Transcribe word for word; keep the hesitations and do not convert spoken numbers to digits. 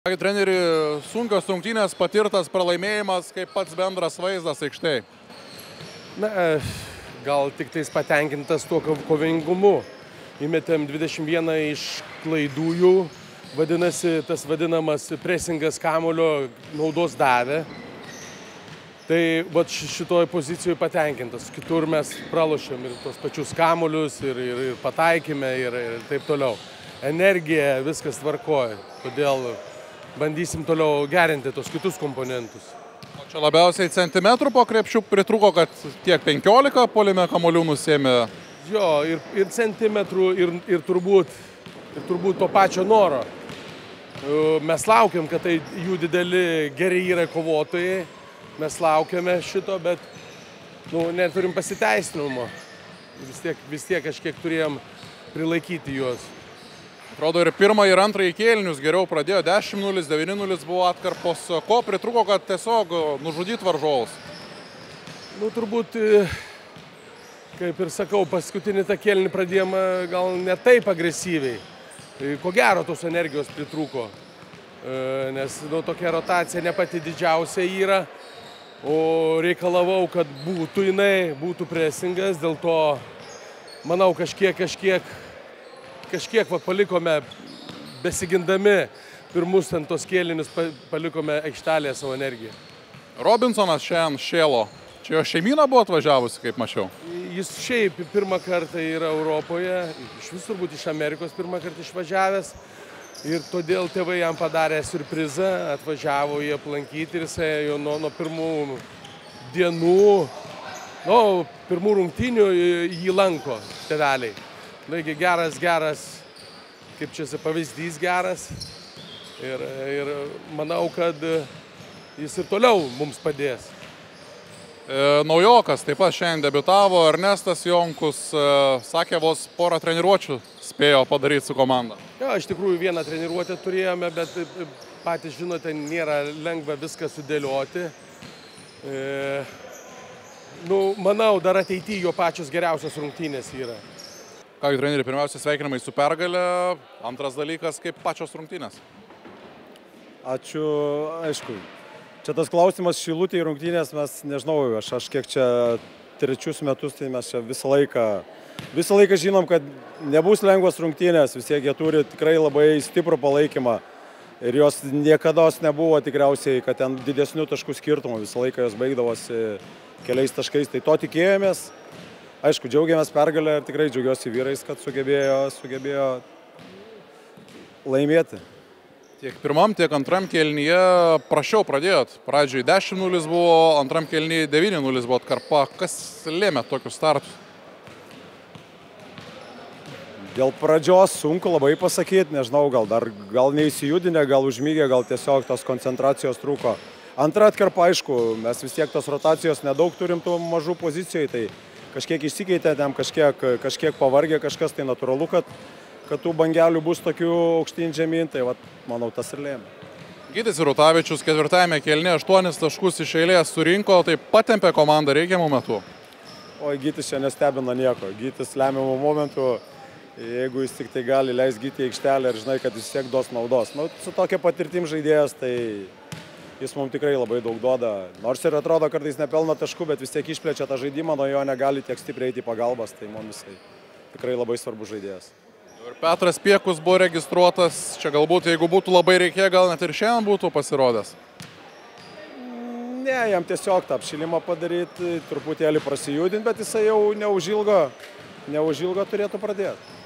Ką, treneri, sunkios rungtynės, patirtas pralaimėjimas, kaip pats bendras vaizdas aikštėje? Na, gal tik tais patenkintas tuo kovingumu. Įmetėm dvidešimt vieną iš klaidų jų, vadinasi, tas vadinamas presingas kamuolio naudos davė. Tai vat šitoj pozicijoje patenkintas. Kitur mes pralošėm ir tos pačius kamuolius, ir, ir, ir pataikėme, ir, ir taip toliau. Energija, viskas tvarkoja, todėl bandysim toliau gerinti tos kitus komponentus. O čia labiausiai centimetrų po krepšių pritrūko, kad tiek penkiolika puolime kamuolių nusėmė? Jo, ir, ir centimetrų, ir, ir, turbūt, ir turbūt to pačio noro. Mes laukiam, kad tai jų dideli geri yra kovotojai. Mes laukiame šito, bet nu, neturim pasiteisinimo. Vis tiek, vis tiek kažkiek turėjom prilaikyti juos. Atrodo, ir pirmą, ir antrąjį kėlinius geriau pradėjo. dešimt nulis, devyni nulis buvo atkarpos. Ko pritrūko, kad tiesiog nužudyt varžovus? Nu, turbūt, kaip ir sakau, paskutinį tą kėlinį pradėjom gal ne taip agresyviai. Ko gero tos energijos pritrūko. Nes nu, tokia rotacija ne pati didžiausia yra. O reikalavau, kad būtų jinai, būtų presingas. Dėl to, manau, kažkiek, kažkiek Kažkiek va, palikome, besigindami pirmus ten tos kėlinius, palikome aikštelėje savo energiją. Robinsonas šiandien šėlo. Čia jo šeimyna buvo atvažiavusi, kaip mačiau? Jis šiaip pirmą kartą yra Europoje, iš vis turbūt iš Amerikos pirmą kartą išvažiavęs. Ir todėl tėvai jam padarė siurprizą, atvažiavo jį aplankyti ir jisai jau nuo, nuo pirmų dienų, nuo pirmų rungtynių jį lanko tėveliai. Taigi geras, geras, kaip čia pavyzdys geras ir, ir manau, kad jis ir toliau mums padės. E, naujokas taip pat šiandien debiutavo, Ernestas Jonkus, e, sakė, vos porą treniruočių spėjo padaryti su komanda. Jo, iš tikrųjų vieną treniruotę turėjome, bet patys žinote, nėra lengva viską sudėlioti. E, nu, manau, dar ateityje jo pačios geriausios rungtynės yra. Ką, treneri, pirmiausia sveikinimai su pergale, antras dalykas, kaip pačios rungtynės? Ačiū, aišku. Čia tas klausimas Šilutėje rungtynės, mes nežinau, aš, aš kiek čia trečius metus, tai mes čia visą laiką, visą laiką žinom, kad nebus lengvos rungtynės, vis tiek jie turi tikrai labai stiprų palaikymą. Ir jos niekada nebuvo tikriausiai, kad ten didesnių taškų skirtumų, visą laiką jos baigdavosi keliais taškais, tai to tikėjomės. Aišku, džiaugiamės pergalę ir tikrai džiaugiuosi vyrais, kad sugebėjo, sugebėjo laimėti. Tiek pirmam, tiek antram kėlinyje prašiau pradėjot. Pradžioj dešimt nulis buvo, antram kėlinyje devyni nulis buvo atkarpa. Kas lėmė tokius startus? Dėl pradžios sunku labai pasakyti, nežinau, gal dar gal neįsijudinę, gal užmygę, gal tiesiog tos koncentracijos trūko. Antra atkarpa, aišku, mes vis tiek tos rotacijos nedaug turim tų mažų pozicijų, tai kažkiek išsikeitė, ten kažkiek, kažkiek pavargė, kažkas tai natūralu, kad, kad tų bangelių bus tokių aukštyn žemyn, tai vat, manau, tas ir lėmė. Gytis Rutavičius ketvirtajame kėlinyje aštuonis taškus iš eilės surinko, tai patempė komandą reikiamų metų. O Gytis čia nestebina nieko. Gytis lemiamų momentų, jeigu jis tik tai gali leis Gytį į aikštelę ir žinai, kad jis siek duos naudos. Nu, su tokia patirtim žaidėjas, tai jis mums tikrai labai daug duoda. Nors ir atrodo, kartais nepelno taškų, bet vis tiek išplečia tą žaidimą, nuo jo negali tiek stipriai eiti į pagalbas, tai mums jisai tikrai labai svarbus žaidėjas. Ir Petras Piekus buvo registruotas, čia galbūt, jeigu būtų labai reikėję, gal net ir šiandien būtų pasirodęs. Ne, jam tiesiog tą apšilimą padaryti, truputėlį prasijudinti, bet jisai jau neužilgo, neužilgo turėtų pradėti.